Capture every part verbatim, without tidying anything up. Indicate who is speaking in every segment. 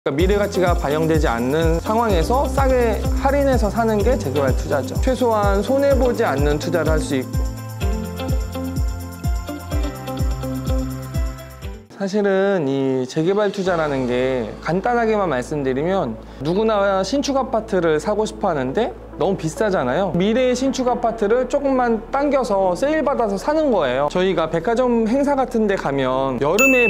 Speaker 1: 미래 가치가 반영되지 않는 상황에서 싸게 할인해서 사는 게 재개발 투자죠. 최소한 손해보지 않는 투자를 할 수 있고, 사실은 이 재개발 투자라는 게 간단하게만 말씀드리면 누구나 신축 아파트를 사고 싶어 하는데 너무 비싸잖아요. 미래의 신축 아파트를 조금만 당겨서 세일 받아서 사는 거예요. 저희가 백화점 행사 같은 데 가면 여름에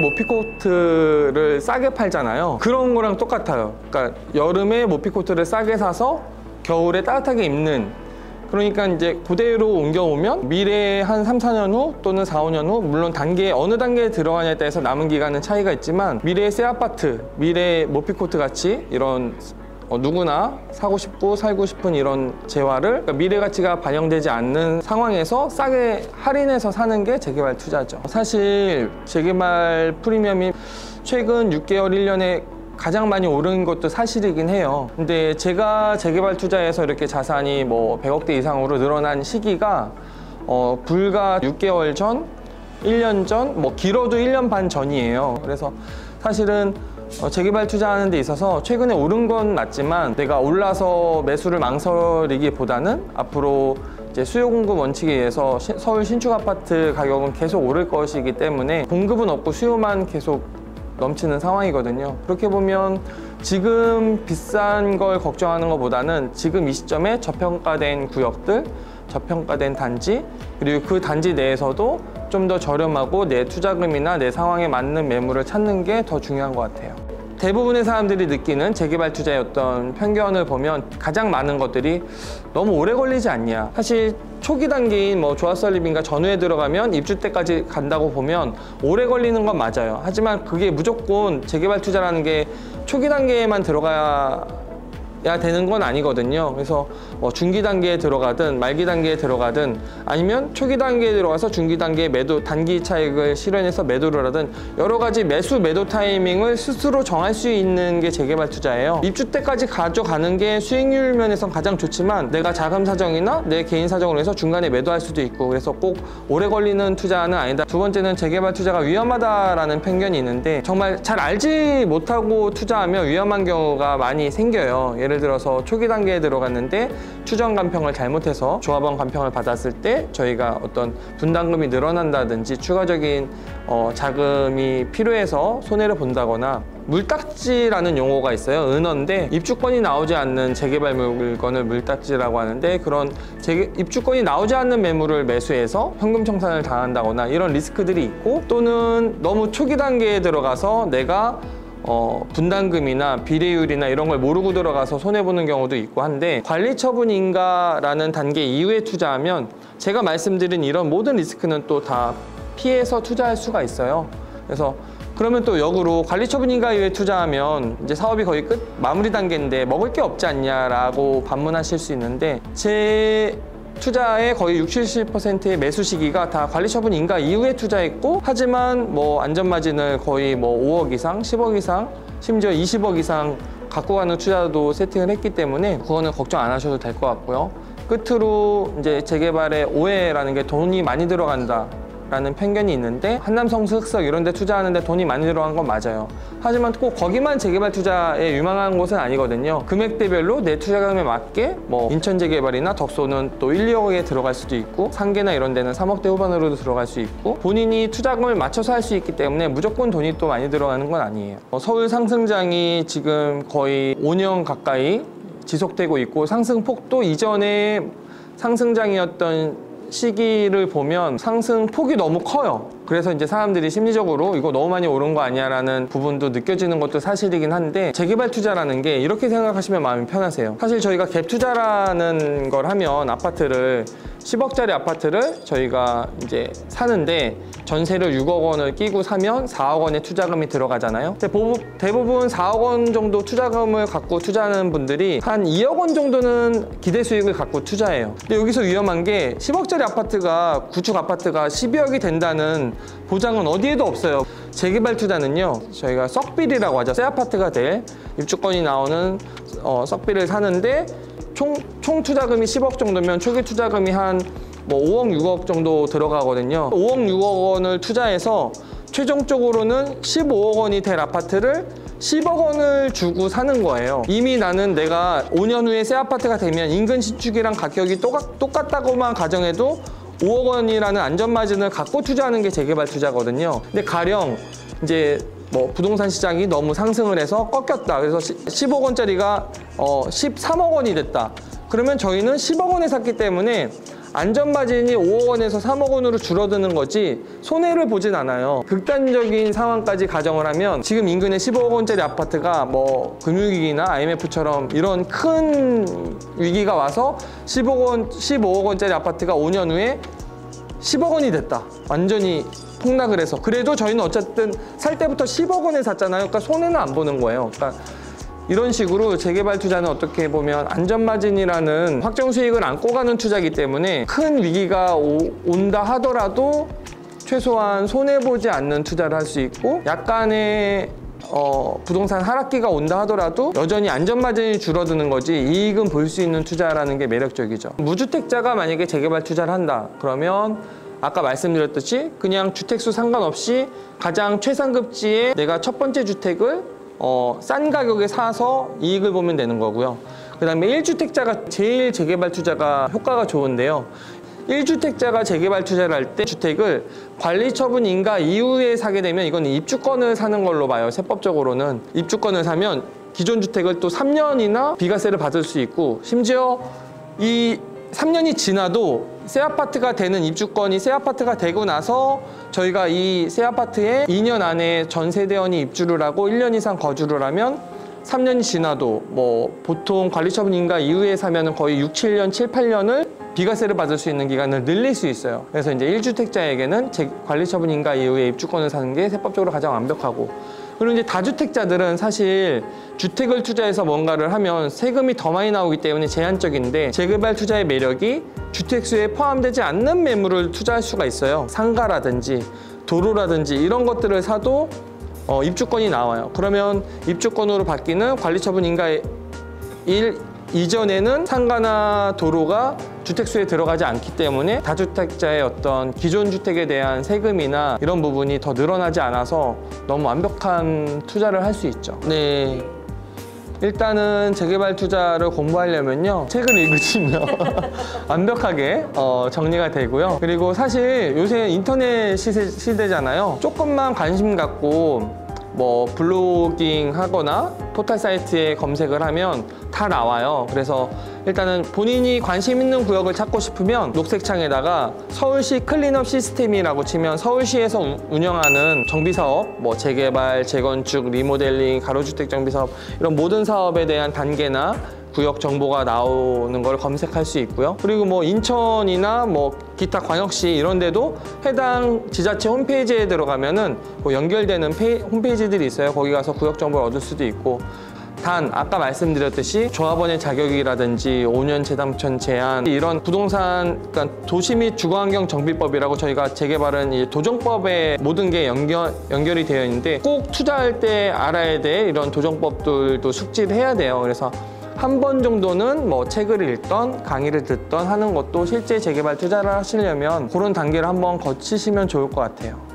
Speaker 1: 모피코트를 싸게 팔잖아요. 그런 거랑 똑같아요. 그러니까 여름에 모피코트를 싸게 사서 겨울에 따뜻하게 입는, 그러니까 이제 그대로 옮겨오면 미래에 한 삼, 사 년 후 또는 사, 오 년 후, 물론 단계 어느 단계에 들어가냐에 따라서 남은 기간은 차이가 있지만 미래의 새 아파트, 미래의 모피코트 같이 이런 어, 누구나 사고 싶고 살고 싶은 이런 재화를, 그러니까 미래 가치가 반영되지 않는 상황에서 싸게 할인해서 사는 게 재개발 투자죠. 사실 재개발 프리미엄이 최근 육 개월, 일 년에 가장 많이 오른 것도 사실이긴 해요. 근데 제가 재개발 투자에서 이렇게 자산이 뭐 백억대 이상으로 늘어난 시기가 어, 불과 육 개월 전, 일 년 전, 뭐 길어도 일 년 반 전이에요. 그래서 사실은 어, 재개발 투자하는 데 있어서 최근에 오른 건 맞지만 내가 올라서 매수를 망설이기보다는 앞으로 이제 수요 공급 원칙에 의해서 시, 서울 신축 아파트 가격은 계속 오를 것이기 때문에 공급은 없고 수요만 계속 넘치는 상황이거든요. 그렇게 보면 지금 비싼 걸 걱정하는 것보다는 지금 이 시점에 저평가된 구역들, 저평가된 단지, 그리고 그 단지 내에서도 좀 더 저렴하고 내 투자금이나 내 상황에 맞는 매물을 찾는 게 더 중요한 것 같아요. 대부분의 사람들이 느끼는 재개발 투자의 어떤 편견을 보면 가장 많은 것들이 너무 오래 걸리지 않냐. 사실 초기 단계인 뭐 조합설립인가 전후에 들어가면 입주 때까지 간다고 보면 오래 걸리는 건 맞아요. 하지만 그게 무조건 재개발 투자라는 게 초기 단계에만 들어가야 되는 건 아니거든요. 그래서 뭐 중기 단계에 들어가든 말기 단계에 들어가든 아니면 초기 단계에 들어가서 중기 단계에 매도 단기 차익을 실현해서 매도를 하든 여러 가지 매수 매도 타이밍을 스스로 정할 수 있는 게 재개발 투자예요. 입주 때까지 가져가는 게 수익률 면에선 가장 좋지만 내가 자금 사정이나 내 개인 사정으로 해서 중간에 매도할 수도 있고, 그래서 꼭 오래 걸리는 투자는 아니다. 두 번째는 재개발 투자가 위험하다라는 편견이 있는데 정말 잘 알지 못하고 투자하면 위험한 경우가 많이 생겨요. 예를 들어서 초기 단계에 들어갔는데 추정 간평을 잘못해서 조합원 간평을 받았을 때 저희가 어떤 분담금이 늘어난다든지 추가적인 어, 자금이 필요해서 손해를 본다거나, 물딱지라는 용어가 있어요. 은어인데 입주권이 나오지 않는 재개발 물건을 물딱지라고 하는데, 그런 재개, 입주권이 나오지 않는 매물을 매수해서 현금 청산을 당한다거나 이런 리스크들이 있고, 또는 너무 초기 단계에 들어가서 내가 어, 분담금이나 비례율이나 이런 걸 모르고 들어가서 손해보는 경우도 있고 한데, 관리처분인가라는 단계 이후에 투자하면 제가 말씀드린 이런 모든 리스크는 또 다 피해서 투자할 수가 있어요. 그래서 그러면 또 역으로 관리처분인가 이후에 투자하면 이제 사업이 거의 끝 마무리 단계인데 먹을 게 없지 않냐라고 반문하실 수 있는데, 제 투자의 거의 육십, 칠십 퍼센트의 매수 시기가 다 관리처분 인가 이후에 투자했고, 하지만 뭐 안전마진을 거의 뭐 오억 이상, 십억 이상, 심지어 이십억 이상 갖고 가는 투자도 세팅을 했기 때문에 그거는 걱정 안 하셔도 될 것 같고요. 끝으로 이제 재개발의 오해라는 게 돈이 많이 들어간다 라는 편견이 있는데, 한남성수, 흑석 이런 데 투자하는데 돈이 많이 들어간 건 맞아요. 하지만 꼭 거기만 재개발 투자에 유망한 곳은 아니거든요. 금액대별로 내 투자금에 맞게 뭐 인천재개발이나 덕소는 또 일, 이억에 들어갈 수도 있고, 상계나 이런 데는 삼억대 후반으로도 들어갈 수 있고, 본인이 투자금을 맞춰서 할 수 있기 때문에 무조건 돈이 또 많이 들어가는 건 아니에요. 어, 서울 상승장이 지금 거의 오 년 가까이 지속되고 있고, 상승폭도 이전에 상승장이었던 시기를 보면 상승폭이 너무 커요. 그래서 이제 사람들이 심리적으로 이거 너무 많이 오른 거 아니야 라는 부분도 느껴지는 것도 사실이긴 한데, 재개발 투자라는 게 이렇게 생각하시면 마음이 편하세요. 사실 저희가 갭 투자라는 걸 하면 아파트를 십억짜리 아파트를 저희가 이제 사는데 전세를 육억 원을 끼고 사면 사억 원의 투자금이 들어가잖아요. 근데 대부분 사억 원 정도 투자금을 갖고 투자하는 분들이 한 이억 원 정도는 기대 수익을 갖고 투자해요. 근데 여기서 위험한 게 십억짜리 아파트가, 구축 아파트가 십이억이 된다는 보장은 어디에도 없어요. 재개발 투자는요, 저희가 썩빌이라고 하죠. 새 아파트가 될 입주권이 나오는 어, 썩빌을 사는데 총, 총 투자금이 십억 정도면 초기 투자금이 한 뭐 오억, 육억 정도 들어가거든요. 오억, 육억 원을 투자해서 최종적으로는 십오억 원이 될 아파트를 십억 원을 주고 사는 거예요. 이미 나는 내가 오 년 후에 새 아파트가 되면 인근 신축이랑 가격이 똑같, 똑같다고만 가정해도 오억 원이라는 안전마진을 갖고 투자하는 게 재개발 투자거든요. 근데 가령 이제 뭐 부동산 시장이 너무 상승을 해서 꺾였다. 그래서 십억 원짜리가 어 십삼억 원이 됐다. 그러면 저희는 십억 원에 샀기 때문에 안전마진이 오억 원에서 삼억 원으로 줄어드는 거지 손해를 보진 않아요. 극단적인 상황까지 가정을 하면 지금 인근에 십억 원짜리 아파트가 뭐 금융위기나 아이엠에프처럼 이런 큰 위기가 와서 십억 원, 십오억 원짜리 아파트가 오 년 후에 십억 원이 됐다. 완전히 폭락을 해서. 그래도 저희는 어쨌든 살 때부터 십억 원에 샀잖아요. 그러니까 손해는 안 보는 거예요. 그러니까 이런 식으로 재개발 투자는 어떻게 보면 안전마진이라는 확정 수익을 안고 가는 투자이기 때문에 큰 위기가 오, 온다 하더라도 최소한 손해보지 않는 투자를 할 수 있고 약간의 어, 부동산 하락기가 온다 하더라도 여전히 안전마진이 줄어드는 거지 이익은 볼 수 있는 투자라는 게 매력적이죠. 무주택자가 만약에 재개발 투자를 한다 그러면 아까 말씀드렸듯이 그냥 주택수 상관없이 가장 최상급지에 내가 첫 번째 주택을 어, 싼 가격에 사서 이익을 보면 되는 거고요. 그 다음에 일 주택자가 제일 재개발 투자가 효과가 좋은데요. 일 주택자가 재개발 투자를 할 때 주택을 관리처분 인가 이후에 사게 되면 이건 입주권을 사는 걸로 봐요. 세법적으로는. 입주권을 사면 기존 주택을 또 삼 년이나 비과세를 받을 수 있고 심지어 이 삼 년이 지나도 새 아파트가 되는 입주권이 새 아파트가 되고 나서 저희가 이 새 아파트에 이 년 안에 전 세대원이 입주를 하고 일 년 이상 거주를 하면 삼 년이 지나도 뭐 보통 관리처분 인가 이후에 사면은 거의 육, 칠 년, 칠, 팔 년을 비과세를 받을 수 있는 기간을 늘릴 수 있어요. 그래서 이제 일 주택자에게는 관리처분 인가 이후에 입주권을 사는 게 세법적으로 가장 완벽하고 그리고 이제 다주택자들은 사실 주택을 투자해서 뭔가를 하면 세금이 더 많이 나오기 때문에 제한적인데 재개발 투자의 매력이 주택수에 포함되지 않는 매물을 투자할 수가 있어요. 상가라든지 도로라든지 이런 것들을 사도 어, 입주권이 나와요. 그러면 입주권으로 바뀌는 관리처분 인가 일 이전에는 상가나 도로가 주택수에 들어가지 않기 때문에 다주택자의 어떤 기존 주택에 대한 세금이나 이런 부분이 더 늘어나지 않아서 너무 완벽한 투자를 할 수 있죠. 네. 일단은 재개발 투자를 공부하려면요 책을 읽으시면 완벽하게 어, 정리가 되고요. 그리고 사실 요새 인터넷 시세, 시대잖아요. 조금만 관심 갖고 뭐 블로깅 하거나 포털 사이트에 검색을 하면 다 나와요. 그래서 일단은 본인이 관심 있는 구역을 찾고 싶으면 녹색창에다가 서울시 클린업 시스템이라고 치면 서울시에서 우, 운영하는 정비사업, 뭐 재개발, 재건축, 리모델링, 가로주택 정비사업 이런 모든 사업에 대한 단계나 구역 정보가 나오는 걸 검색할 수 있고요. 그리고 뭐 인천이나 뭐 기타 광역시 이런 데도 해당 지자체 홈페이지에 들어가면은 뭐 연결되는 페이, 홈페이지들이 있어요. 거기 가서 구역 정보를 얻을 수도 있고 단 아까 말씀드렸듯이 조합원의 자격이라든지 오 년 재담천 제한 이런 부동산 그러니까 도시 및 주거환경 정비법이라고 저희가 재개발은 이 도정법에 모든 게 연결, 연결이 되어 있는데 꼭 투자할 때 알아야 될 이런 도정법들도 숙지를 해야 돼요. 그래서 한 번 정도는 뭐 책을 읽던 강의를 듣던 하는 것도 실제 재개발 투자를 하시려면 그런 단계를 한번 거치시면 좋을 것 같아요.